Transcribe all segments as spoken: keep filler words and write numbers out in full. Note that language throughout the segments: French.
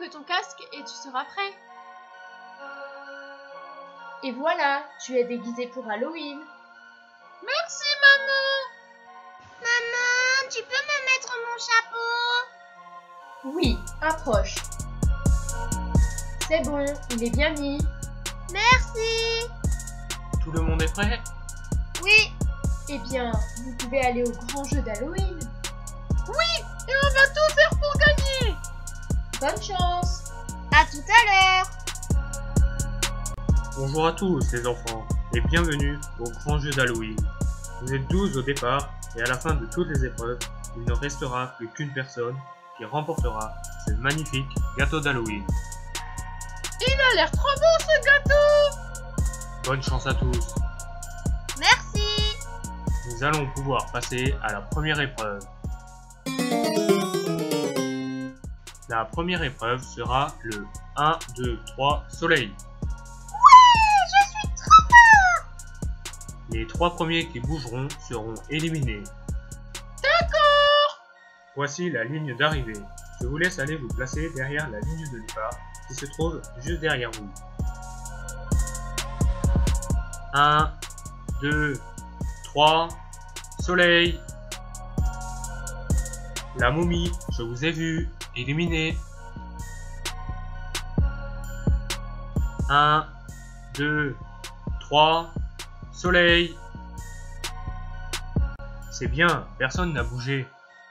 que ton casque et tu seras prêt. Et voilà, tu es déguisé pour Halloween. Merci, maman. Maman, tu peux me mettre mon chapeau? Oui, approche. C'est bon, il est bien mis. Merci. Tout le monde est prêt? Oui. Eh bien, vous pouvez aller au grand jeu d'Halloween. Oui, et on va tout faire pour gagner. Bonne chance. À tout à l'heure. Bonjour à tous les enfants et bienvenue au grand jeu d'Halloween. Vous êtes douze au départ et à la fin de toutes les épreuves, il ne restera plus qu'une personne qui remportera ce magnifique gâteau d'Halloween. Il a l'air trop bon ce gâteau. Bonne chance à tous. Merci. Nous allons pouvoir passer à la première épreuve. La première épreuve sera le un, deux, trois soleil. Ouais, je suis trop fort. Les trois premiers qui bougeront seront éliminés. D'accord. Voici la ligne d'arrivée. Je vous laisse aller vous placer derrière la ligne de départ qui se trouve juste derrière vous. un, deux, trois, soleil. La momie, je vous ai vu, éliminé. un, deux, trois, soleil. C'est bien, personne n'a bougé.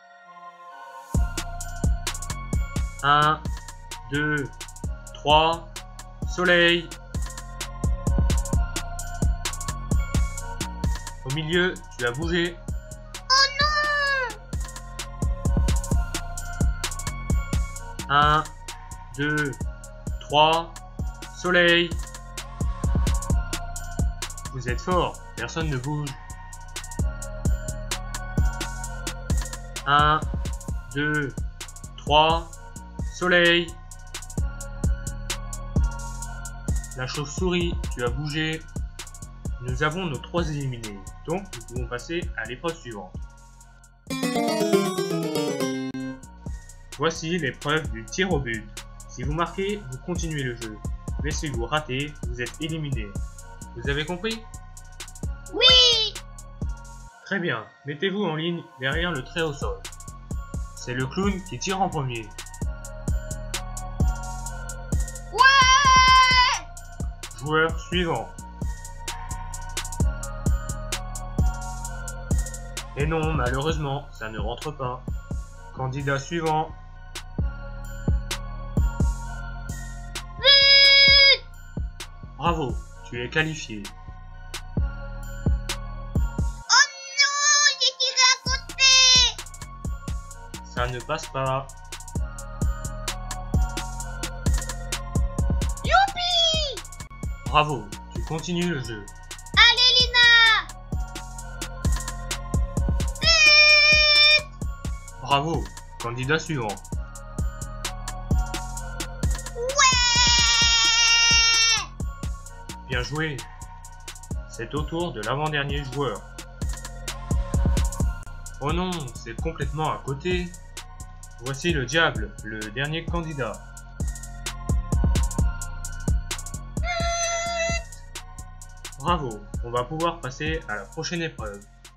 un, deux, trois, soleil. Au milieu, tu as bougé. Oh non. un, deux, trois, soleil. Vous êtes fort, personne ne bouge. un, deux, trois, soleil. La chauve-souris, tu as bougé. Nous avons nos trois éliminés, donc nous pouvons passer à l'épreuve suivante. Voici l'épreuve du tir au but. Si vous marquez, vous continuez le jeu. Mais si vous ratez, vous êtes éliminé. Vous avez compris? Oui. Très bien, mettez-vous en ligne derrière le trait au sol. C'est le clown qui tire en premier. Ouais. Joueur suivant. Et non, malheureusement, ça ne rentre pas. Candidat suivant. Vite. Bravo, tu es qualifié. Oh non, j'ai tiré à côté. Ça ne passe pas. Youpi. Bravo, tu continues le jeu. Allez Lina. Vite. Bravo, candidat suivant. Ouais. Bien joué. C'est au tour de l'avant-dernier joueur. Oh non, c'est complètement à côté. Voici le diable, le dernier candidat. Bravo, on va pouvoir passer à la prochaine épreuve.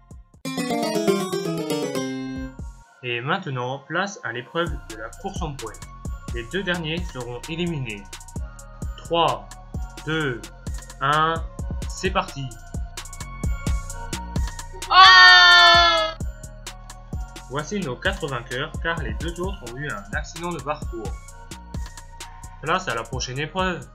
Et maintenant, place à l'épreuve de la course en pointe. Les deux derniers seront éliminés. trois, deux, un, c'est parti. Oh. Voici nos quatre vainqueurs car les deux autres ont eu un accident de parcours. Place à la prochaine épreuve.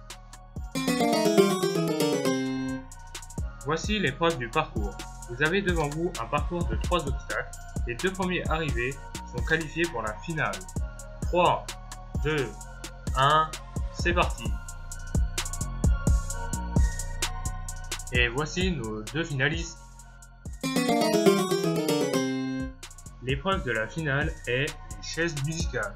Voici l'épreuve du parcours. Vous avez devant vous un parcours de trois obstacles. Les deux premiers arrivés sont qualifiés pour la finale. trois, deux, un, c'est parti. Et voici nos deux finalistes. L'épreuve de la finale est les chaises musicales.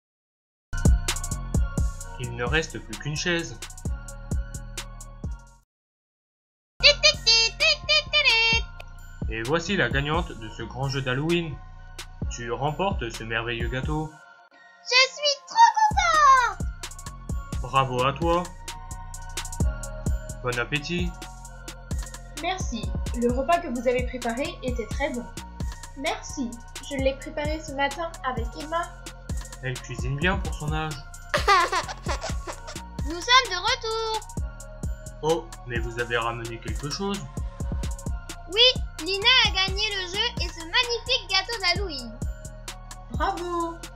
Il ne reste plus qu'une chaise. Et voici la gagnante de ce grand jeu d'Halloween. Tu remportes ce merveilleux gâteau. Je suis trop content! Bravo à toi. Bon appétit. Merci, le repas que vous avez préparé était très bon. Merci, je l'ai préparé ce matin avec Emma. Elle cuisine bien pour son âge. Nous sommes de retour! Oh, mais vous avez ramené quelque chose? Oui, Lina a gagné le jeu et ce magnifique gâteau d'Halloween. Bravo!